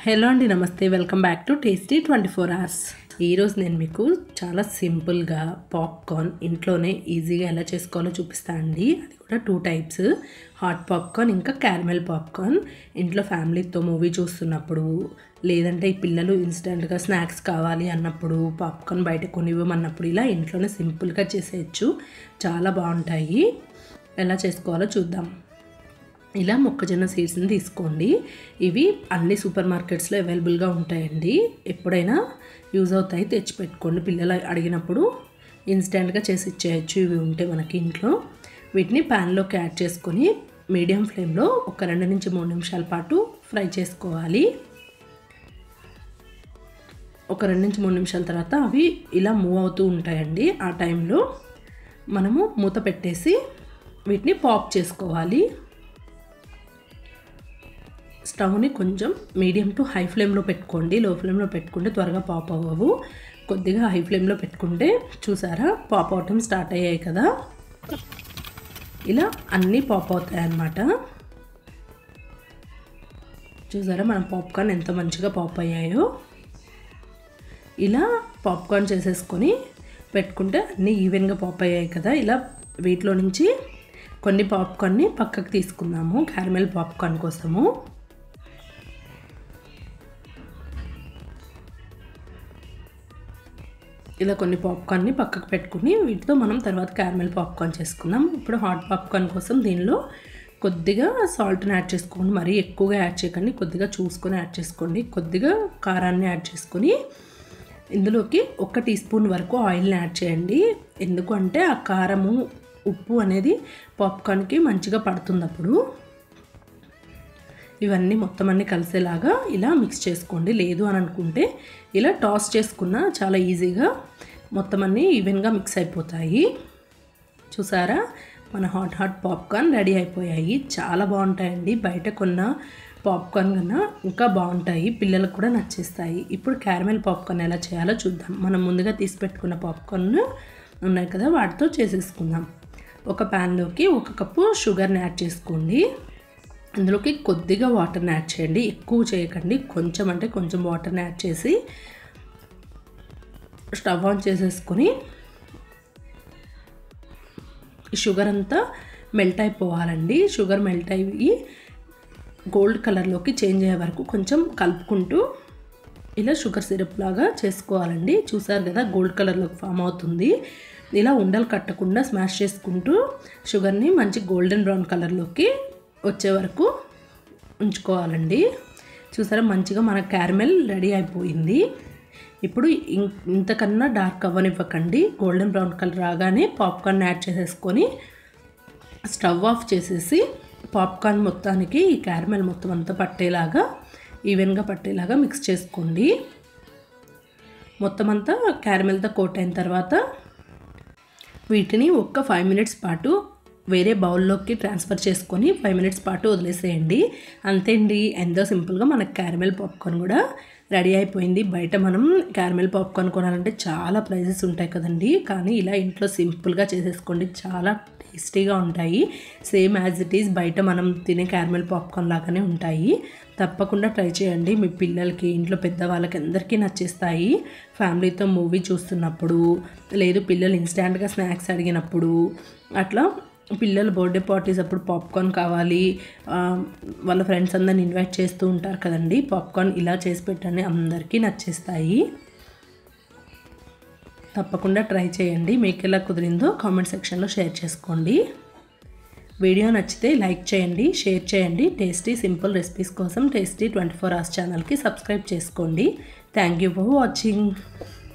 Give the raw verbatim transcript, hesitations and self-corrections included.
Hello అండి, నమస్తే. Welcome back to tasty twenty four hours. ఈరోజు నేను మీకు చాలా సింపుల్గా పాప్కార్న్ ఇంట్లోనే ఈజీగా ఎలా చేసుకోవాలో చూపిస్తాను అండి. అది కూడా టూ టైప్స్, హాట్ పాప్కార్న్ ఇంకా క్యారమెల్ పాప్కార్న్. ఇంట్లో ఫ్యామిలీతో మూవీ చూస్తున్నప్పుడు, లేదంటే ఈ పిల్లలు ఇన్స్టెంట్గా స్నాక్స్ కావాలి అన్నప్పుడు, పాప్కార్న్ బయట కొనివ్వమన్నప్పుడు ఇలా ఇంట్లోనే సింపుల్గా చేసేయచ్చు. చాలా బాగుంటాయి. ఎలా చేసుకోవాలో చూద్దాం. ఇలా మొక్కజొన్న సీడ్స్ని తీసుకోండి. ఇవి అన్ని సూపర్ మార్కెట్స్లో అవైలబుల్గా ఉంటాయండి. ఎప్పుడైనా యూజ్ అవుతాయి, తెచ్చి పెట్టుకోండి. పిల్లలు అడిగినప్పుడు ఇన్స్టెంట్గా చేసి ఇచ్చేయచ్చు. ఇవి ఉంటే మనకి ఇంట్లో. వీటిని ప్యాన్లోకి యాడ్ చేసుకొని మీడియం ఫ్లేమ్లో ఒక రెండు నుంచి మూడు నిమిషాల పాటు ఫ్రై చేసుకోవాలి. ఒక రెండు నుంచి మూడు నిమిషాల తర్వాత అవి ఇలా మూవ్ అవుతూ ఉంటాయండి. ఆ టైంలో మనము మూత పెట్టేసి వీటిని పాప్ చేసుకోవాలి. స్టవ్ని కొంచెం మీడియం టు హై ఫ్లేమ్లో పెట్టుకోండి. లో ఫ్లేమ్లో పెట్టుకుంటే త్వరగా పాప్ అవ్వవు. కొద్దిగా హై ఫ్లేమ్లో పెట్టుకుంటే, చూసారా పాప్ అవటం స్టార్ట్ అయ్యాయి కదా. ఇలా అన్నీ పాప్ అవుతాయి అన్నమాట. చూసారా మన పాప్కార్న్ ఎంత మంచిగా పాప్ అయ్యాయో. ఇలా పాప్కార్న్ చేసేసుకొని పెట్టుకుంటే అన్నీ ఈవెన్గా పాప్ అయ్యాయి కదా. ఇలా వీటిలో నుంచి కొన్ని పాప్కార్న్ని పక్కకు తీసుకుందాము క్యారమెల్ పాప్కార్న్ కోసము. ఇలా కొన్ని పాప్కార్న్ని పక్కకు పెట్టుకుని వీటితో మనం తర్వాత క్యారమెల్ పాప్కార్న్ చేసుకుందాం. ఇప్పుడు హాట్ పాప్కార్న్ కోసం దీనిలో కొద్దిగా సాల్ట్ని యాడ్ చేసుకోండి. మరీ ఎక్కువగా యాడ్ చేయకండి, కొద్దిగా చూసుకొని యాడ్ చేసుకోండి. కొద్దిగా కారాన్ని యాడ్ చేసుకొని ఇందులోకి ఒక టీ స్పూన్ వరకు ఆయిల్ని యాడ్ చేయండి. ఎందుకంటే ఆ కారము ఉప్పు అనేది పాప్కార్న్కి మంచిగా పడుతుంది. అప్పుడు ఇవన్నీ మొత్తం అన్నీ కలిసేలాగా ఇలా మిక్స్ చేసుకోండి. లేదు అని అనుకుంటే ఇలా టాస్ చేసుకున్న చాలా ఈజీగా మొత్తం అన్నీ ఈవెన్గా మిక్స్ అయిపోతాయి. చూసారా మన హాట్ హాట్ పాప్కార్న్ రెడీ అయిపోయాయి. చాలా బాగుంటాయండి. బయట కొన్న పాప్కార్న్ కన్నా ఇంకా బాగుంటాయి. పిల్లలకు కూడా నచ్చేస్తాయి. ఇప్పుడు క్యారమెల్ పాప్కార్న్ ఎలా చేయాలో చూద్దాం. మనం ముందుగా తీసి పెట్టుకున్న పాప్కార్న్ ఉన్నాయి కదా, వాటితో చేసేసుకుందాం. ఒక ప్యాన్లోకి ఒక కప్పు షుగర్ని యాడ్ చేసుకోండి. అందులోకి కొద్దిగా వాటర్ని యాడ్ చేయండి. ఎక్కువ చేయకండి, కొంచెం అంటే కొంచెం వాటర్ని యాడ్ చేసి స్టవ్ ఆన్ చేసేసుకొని షుగర్ అంతా మెల్ట్ అయిపోవాలండి. షుగర్ మెల్ట్ అయ్యి గోల్డ్ కలర్లోకి చేంజ్ అయ్యే వరకు కొంచెం కలుపుకుంటూ ఇలా షుగర్ సిరప్ లాగా చేసుకోవాలండి. చూసారు కదా గోల్డ్ కలర్లోకి ఫామ్ అవుతుంది. ఇలా ఉండలు కట్టకుండా స్మాష్ చేసుకుంటూ షుగర్ని మంచి గోల్డెన్ బ్రౌన్ కలర్లోకి వచ్చే వరకు ఉంచుకోవాలండి. చూసారా మంచిగా మన క్యారమెల్ రెడీ అయిపోయింది. ఇప్పుడు ఇంతకన్నా డార్క్ అవ్వనివ్వకండి. గోల్డెన్ బ్రౌన్ కలర్ రాగానే పాప్కార్న్ యాడ్ చేసేసుకొని స్టవ్ ఆఫ్ చేసేసి పాప్కార్న్ మొత్తానికి ఈ క్యారమెల్ మొత్తం అంతా పట్టేలాగా ఈవెన్గా పట్టేలాగా మిక్స్ చేసుకోండి. మొత్తం అంతా క్యారమెల్తో కోట్ అయిన తర్వాత వీటిని ఒక్క ఫైవ్ మినిట్స్ పాటు వేరే బౌల్లోకి ట్రాన్స్ఫర్ చేసుకొని ఫైవ్ మినిట్స్ పాటు వదిలేసేయండి. అంతే అండి, ఎంతో సింపుల్గా మనకు క్యారమెల్ పాప్కార్న్ కూడా రెడీ అయిపోయింది. బయట మనం క్యారమెల్ పాప్కార్న్ కొనాలంటే చాలా ప్రైజెస్ ఉంటాయి కదండి. కానీ ఇలా ఇంట్లో సింపుల్గా చేసేసుకోండి, చాలా టేస్టీగా ఉంటాయి. సేమ్ యాజ్ ఇట్ ఈజ్ బయట మనం తినే క్యారమెల్ పాప్కార్న్ లాగానే ఉంటాయి. తప్పకుండా ట్రై చేయండి. మీ పిల్లలకి, ఇంట్లో పెద్దవాళ్ళకి అందరికీ నచ్చేస్తాయి. ఫ్యామిలీతో మూవీ చూస్తున్నప్పుడు, లేదు పిల్లలు ఇన్స్టాంట్గా స్నాక్స్ అడిగినప్పుడు, అట్లా పిల్లలు బర్త్డే పార్టీస్ అప్పుడు పాప్కార్న్ కావాలి, వాళ్ళ ఫ్రెండ్స్ అందరిని ఇన్వైట్ చేస్తూ ఉంటారు కదండి. పాప్కార్న్ ఇలా చేసి పెట్టండి, అందరికీ నచ్చేస్తాయి. తప్పకుండా ట్రై చేయండి. మీకు ఎలా కుదిరిందో కామెంట్ సెక్షన్లో షేర్ చేసుకోండి. వీడియో నచ్చితే లైక్ చేయండి, షేర్ చేయండి. టేస్టీ సింపుల్ రెసిపీస్ కోసం టేస్టీ ట్వంటీ ఫోర్ అవర్స్ ఛానల్కి సబ్స్క్రైబ్ చేసుకోండి. Thank you for watching.